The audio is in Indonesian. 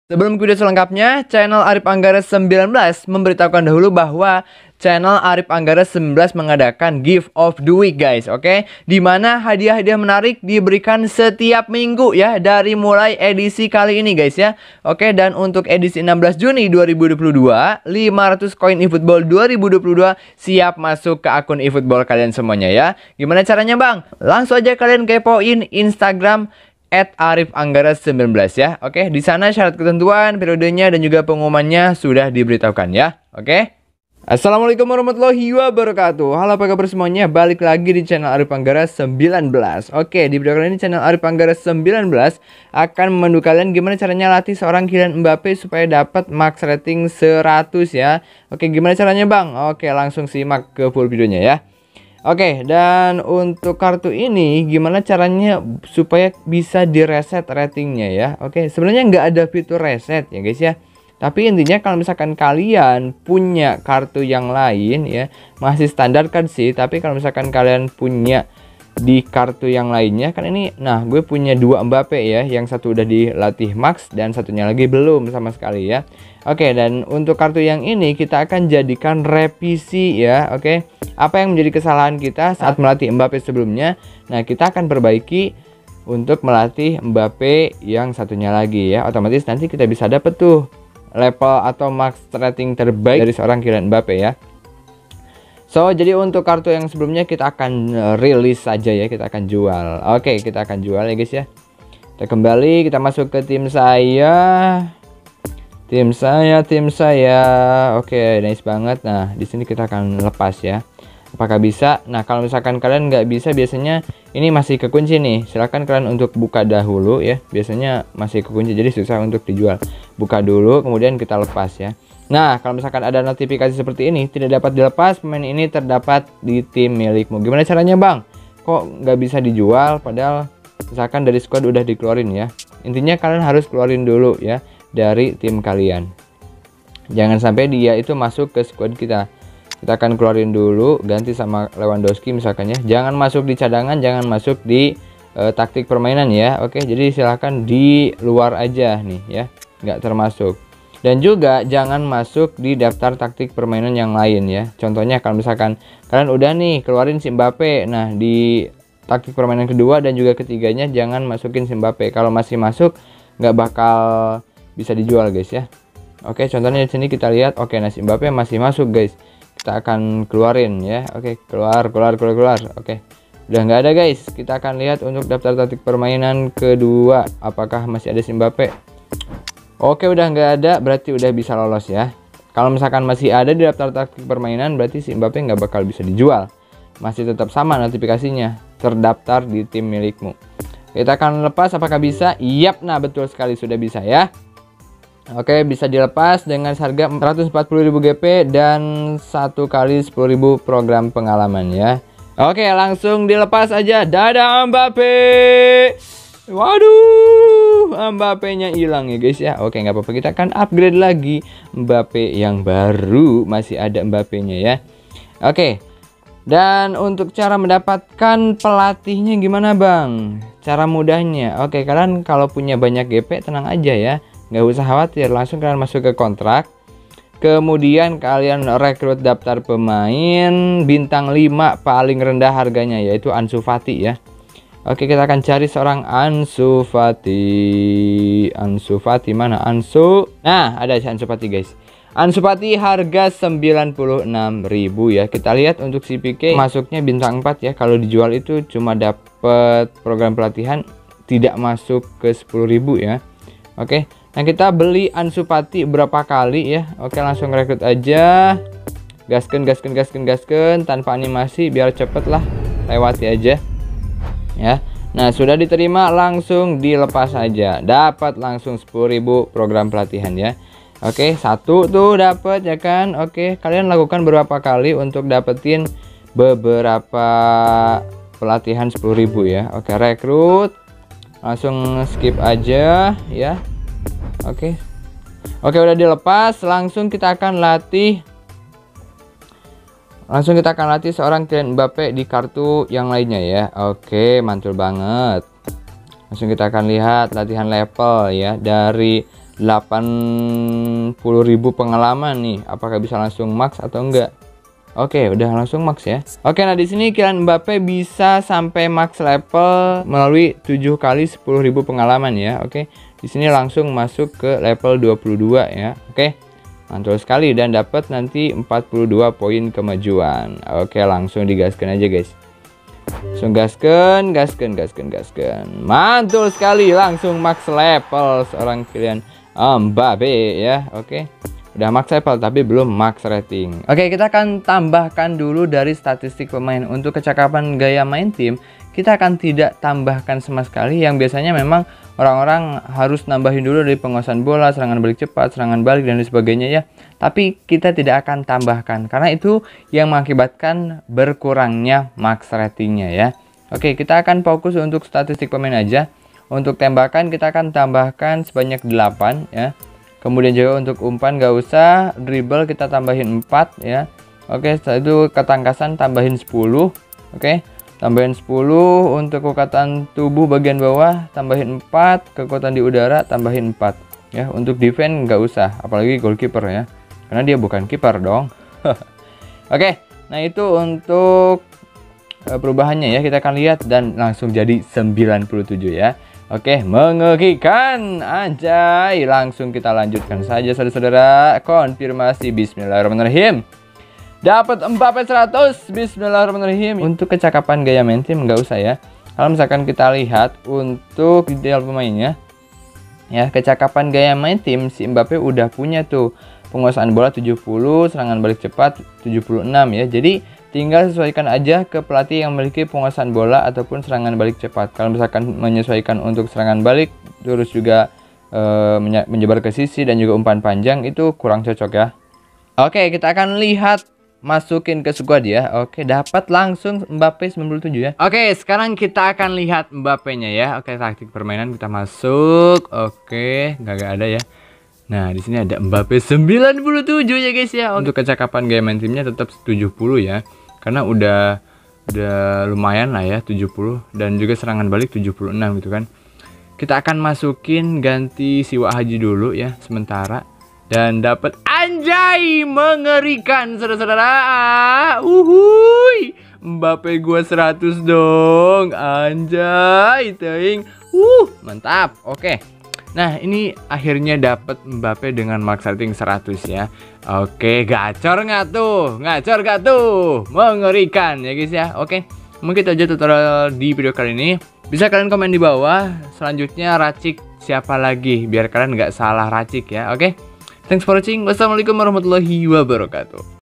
Sebelum video selengkapnya, channel Arif Anggara 19 memberitahukan dahulu bahwa channel Arif Anggara 19 mengadakan Gift of the Week guys, oke? Dimana hadiah-hadiah menarik diberikan setiap minggu ya, dari mulai edisi kali ini guys ya. Oke, dan untuk edisi 16 Juni 2022, 500 koin eFootball 2022 siap masuk ke akun eFootball kalian semuanya ya. Gimana caranya bang? Langsung aja kalian kepoin Instagram @arifanggara19 ya. Oke, di sana syarat ketentuan, periodenya dan juga pengumumannya sudah diberitahukan ya. Oke. Assalamualaikum warahmatullahi wabarakatuh. Halo apa kabar semuanya? Balik lagi di channel Arif Anggara 19. Oke, di video kali ini channel Arif Anggara 19 akan memandu kalian gimana caranya latih seorang Kylian Mbappe supaya dapat max rating 100 ya. Oke, gimana caranya bang? Oke, langsung simak ke full videonya ya. Oke, dan untuk kartu ini gimana caranya supaya bisa direset ratingnya ya. Oke, sebenarnya nggak ada fitur reset ya guys ya. Tapi intinya kalau misalkan kalian punya kartu yang lain ya, masih standar kan sih. Tapi kalau misalkan kalian punya di kartu yang lainnya kan ini, nah gue punya 2 Mbappe ya, yang satu udah dilatih max dan satunya lagi belum sama sekali ya. Oke, dan untuk kartu yang ini kita akan jadikan revisi ya. Oke, apa yang menjadi kesalahan kita saat melatih Mbappe sebelumnya, nah kita akan perbaiki untuk melatih Mbappe yang satunya lagi ya. Otomatis nanti kita bisa dapet tuh level atau max rating terbaik dari seorang Kylian Mbappe ya. So, jadi untuk kartu yang sebelumnya kita akan rilis saja ya, kita akan jual. Oke, kita akan jual ya guys ya. Kita kembali, kita masuk ke tim saya. Tim saya. Oke, nice banget. Nah, di sini kita akan lepas ya. Apakah bisa? Nah, kalau misalkan kalian nggak bisa, biasanya ini masih kekunci nih. Silahkan kalian untuk buka dahulu ya. Biasanya masih kekunci, jadi susah untuk dijual. Buka dulu, kemudian kita lepas ya. Nah, kalau misalkan ada notifikasi seperti ini, tidak dapat dilepas, pemain ini terdapat di tim milikmu. Gimana caranya bang? Kok nggak bisa dijual? Padahal misalkan dari squad udah dikeluarin ya. Intinya kalian harus keluarin dulu ya dari tim kalian. Jangan sampai dia itu masuk ke squad kita. Kita akan keluarin dulu, ganti sama Lewandowski misalkan ya. Jangan masuk di cadangan, jangan masuk di taktik permainan ya. Oke, jadi silahkan di luar aja nih ya, nggak termasuk. Dan juga jangan masuk di daftar taktik permainan yang lain ya. Contohnya kalau misalkan kalian udah nih keluarin si Mbappe, nah di taktik permainan kedua dan juga ketiganya jangan masukin si Mbappe. Kalau masih masuk nggak bakal bisa dijual guys ya. Oke, contohnya di sini kita lihat, oke, nah si Mbappe masih masuk guys. Kita akan keluarin ya. Oke, keluar. Oke, udah nggak ada guys. Kita akan lihat untuk daftar taktik permainan kedua, apakah masih ada si Mbappe. Oke, udah nggak ada, berarti udah bisa lolos ya. Kalau misalkan masih ada di daftar taktik permainan, berarti si Mbappe nggak bakal bisa dijual. Masih tetap sama notifikasinya, terdaftar di tim milikmu. Kita akan lepas, apakah bisa? Yap, nah betul sekali sudah bisa ya. Oke, bisa dilepas dengan harga 140.000 GP dan 1 kali 10.000 program pengalaman ya. Oke, langsung dilepas aja. Dadah Mbappe. Waduh, Mbappe-nya hilang ya guys ya. Oke, nggak apa-apa, kita akan upgrade lagi Mbappe yang baru, masih ada Mbappe-nya ya. Oke, dan untuk cara mendapatkan pelatihnya gimana bang? Cara mudahnya, oke, kalian kalau punya banyak GP tenang aja ya, nggak usah khawatir, langsung kalian masuk ke kontrak. Kemudian kalian rekrut daftar pemain bintang 5 paling rendah harganya, yaitu Ansu Fati ya. Oke, kita akan cari seorang Ansu Fati. Ansu Fati mana? Ansu. Nah, ada si Ansu Fati guys. Ansu Fati harga 96.000 ya. Kita lihat untuk si Pique masuknya bintang 4 ya. Kalau dijual itu cuma dapat program pelatihan, tidak masuk ke 10.000 ya. Oke. Nah, kita beli Ansu Fati berapa kali ya. Oke, langsung rekrut aja. Gasken tanpa animasi biar cepet lah. Lewati aja. Ya, nah sudah diterima, langsung dilepas aja, dapat langsung 10.000 program pelatihan ya. Oke, satu tuh dapat ya kan. Oke, kalian lakukan berapa kali untuk dapetin beberapa pelatihan 10.000 ya. Oke, rekrut, langsung skip aja ya. Oke, udah dilepas, langsung kita akan latih seorang Kylian Mbappe di kartu yang lainnya ya. Oke, mantul banget. Langsung kita akan lihat latihan level ya, dari 80.000 pengalaman nih. Apakah bisa langsung max atau enggak? Oke, udah langsung max ya. Oke, nah di sini Kylian Mbappe bisa sampai max level melalui 7 kali 10.000 pengalaman ya. Oke, di sini langsung masuk ke level 22 ya. Oke, mantul sekali dan dapat nanti 42 poin kemajuan. Oke, langsung digaskan aja guys. Langsung gaskan. Mantul sekali, langsung max level seorang Kylian Mbappe ya. Oke. Udah max level tapi belum max rating. Oke, kita akan tambahkan dulu dari statistik pemain. Untuk kecakapan gaya main tim, kita akan tidak tambahkan sama sekali. Yang biasanya memang orang-orang harus nambahin dulu dari penguasaan bola, serangan balik cepat, serangan balik dan lain sebagainya ya. Tapi kita tidak akan tambahkan karena itu yang mengakibatkan berkurangnya max ratingnya ya. Oke, kita akan fokus untuk statistik pemain aja. Untuk tembakan kita akan tambahkan sebanyak 8 ya. Kemudian juga untuk umpan gak usah, dribble kita tambahin 4 ya. Oke, setelah itu ketangkasan tambahin 10. Oke, tambahin 10. Untuk kekuatan tubuh bagian bawah tambahin 4, kekuatan di udara tambahin 4 ya. Untuk defense gak usah, apalagi goalkeeper ya, karena dia bukan kiper dong. Oke, nah itu untuk perubahannya ya, kita akan lihat dan langsung jadi 97 ya. Oke, mengerikan anjay. Langsung kita lanjutkan saja saudara-saudara. Konfirmasi, bismillahirrahmanirrahim. Dapat Mbappe 100, bismillahirrahmanirrahim. Untuk kecakapan gaya main tim nggak usah ya. Kalau misalkan kita lihat untuk detail pemainnya ya, kecakapan gaya main tim si Mbappe udah punya tuh. Penguasaan bola 70, serangan balik cepat 76 ya. Jadi tinggal sesuaikan aja ke pelatih yang memiliki penguasaan bola ataupun serangan balik cepat. Kalau misalkan menyesuaikan untuk serangan balik, terus juga menyebar ke sisi dan juga umpan panjang, itu kurang cocok ya. Oke, kita akan lihat masukin ke squad ya. Oke, dapat langsung Mbappe 97 ya. Oke, sekarang kita akan lihat Mbappe-nya ya. Oke, taktik permainan kita masuk. Oke, nggak ada ya. Nah, di sini ada Mbappe 97 ya guys ya. Untuk kecakapan gaya main timnya tetap 70 ya. Karena udah lumayan lah ya 70, dan juga serangan balik 76 gitu kan. Kita akan masukin ganti Siwa Haji dulu ya sementara, dan dapat anjay, mengerikan saudara-saudara. Uhuy, Mbappe gua 100 dong. Anjay, teing. Mantap. Oke. Nah, ini akhirnya dapat Mbappe dengan max rating 100 ya. Oke, gacor nggak tuh? Gacor nggak tuh? Mengerikan ya guys ya. Oke, mungkin itu aja tutorial di video kali ini. Bisa kalian komen di bawah selanjutnya racik siapa lagi, biar kalian nggak salah racik ya. Oke, thanks for watching. Wassalamualaikum warahmatullahi wabarakatuh.